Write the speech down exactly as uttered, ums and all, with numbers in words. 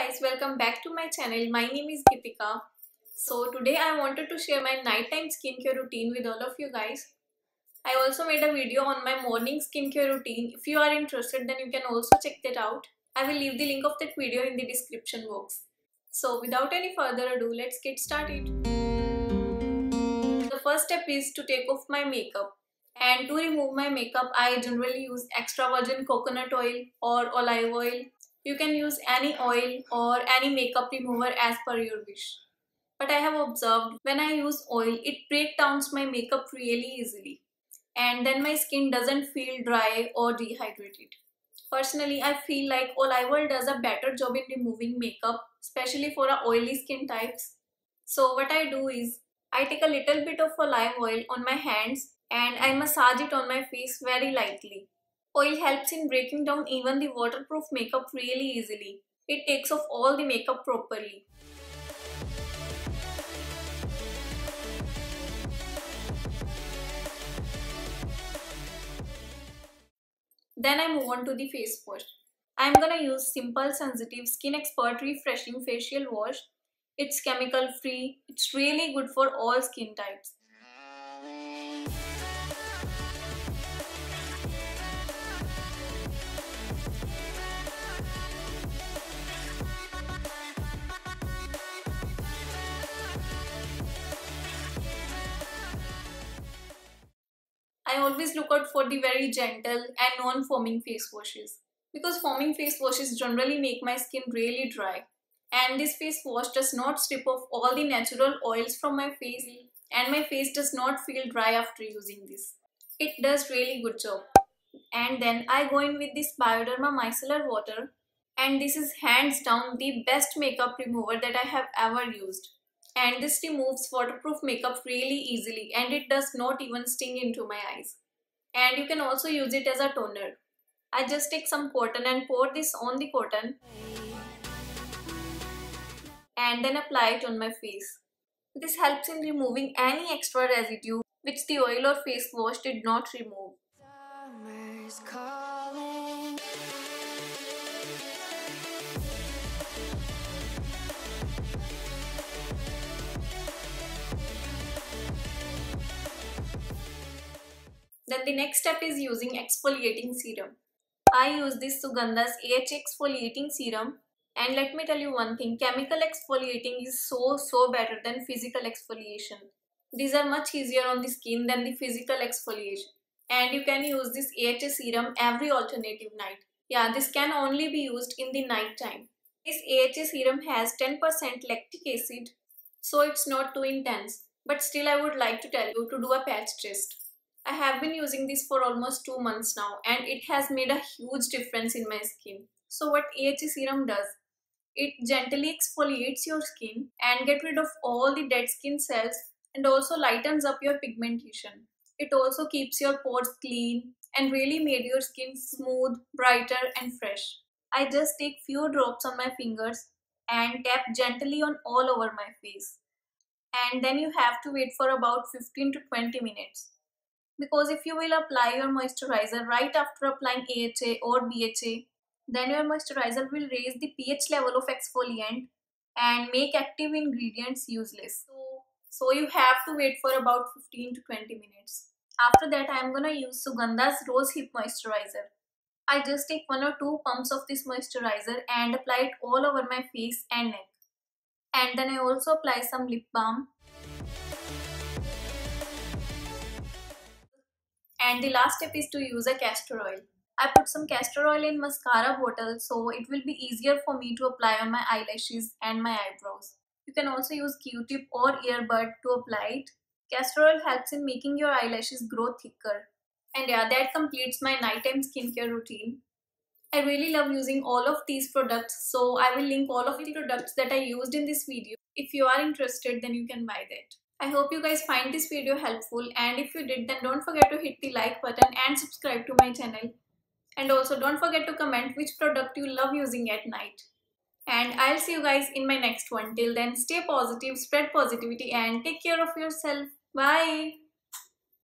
guys, welcome back to my channel. My name is Geetika. So today I wanted to share my nighttime skincare routine with all of you guys. I also made a video on my morning skincare routine. If you are interested, then you can also check that out. I will leave the link of that video in the description box. So without any further ado, let's get started. The first step is to take off my makeup. And to remove my makeup, I generally use extra virgin coconut oil or olive oil. You can use any oil or any makeup remover as per your wish. But I have observed when I use oil, it breaks down my makeup really easily. And then my skin doesn't feel dry or dehydrated. Personally, I feel like olive oil does a better job in removing makeup, especially for our oily skin types. So what I do is, I take a little bit of olive oil on my hands and I massage it on my face very lightly. Oil helps in breaking down even the waterproof makeup really easily. It takes off all the makeup properly. Then I move on to the face wash. I am gonna use Simple Sensitive Skin Expert Refreshing Facial Wash. It's chemical free. It's really good for all skin types. I always look out for the very gentle and non-foaming face washes because foaming face washes generally make my skin really dry, and this face wash does not strip off all the natural oils from my face and my face does not feel dry after using this. It does really good job. And then I go in with this Bioderma Micellar Water, and this is hands down the best makeup remover that I have ever used. And this removes waterproof makeup really easily and it does not even sting into my eyes. And you can also use it as a toner. I just take some cotton and pour this on the cotton and then apply it on my face. This helps in removing any extra residue which the oil or face wash did not remove. Summer's calling. Then the next step is using exfoliating serum. I use this Suganda's A H A exfoliating serum, and let me tell you one thing, chemical exfoliating is so so better than physical exfoliation. These are much easier on the skin than the physical exfoliation, and you can use this A H A serum every alternative night. Yeah, this can only be used in the night time. This A H A serum has ten percent lactic acid, so it's not too intense, but still I would like to tell you to do a patch test. I have been using this for almost two months now and it has made a huge difference in my skin. So what A H A serum does? It gently exfoliates your skin and get rid of all the dead skin cells and also lightens up your pigmentation. It also keeps your pores clean and really made your skin smooth, brighter and fresh. I just take few drops on my fingers and tap gently on all over my face. And then you have to wait for about fifteen to twenty minutes. Because if you will apply your moisturizer right after applying A H A or B H A, then your moisturizer will raise the pH level of exfoliant and make active ingredients useless. So, so you have to wait for about fifteen to twenty minutes. After that, I am gonna use Suganda's Rose Hip Moisturizer. I just take one or two pumps of this moisturizer and apply it all over my face and neck. And then I also apply some lip balm. And the last step is to use a castor oil. I put some castor oil in mascara bottle so it will be easier for me to apply on my eyelashes and my eyebrows. You can also use Q-tip or earbud to apply it. Castor oil helps in making your eyelashes grow thicker. And yeah, that completes my nighttime skincare routine. I really love using all of these products, so I will link all of the products that I used in this video. If you are interested, then you can buy that. I hope you guys find this video helpful, and if you did, then don't forget to hit the like button and subscribe to my channel. And also don't forget to comment which product you love using at night. And I'll see you guys in my next one. Till then, stay positive, spread positivity and take care of yourself. Bye!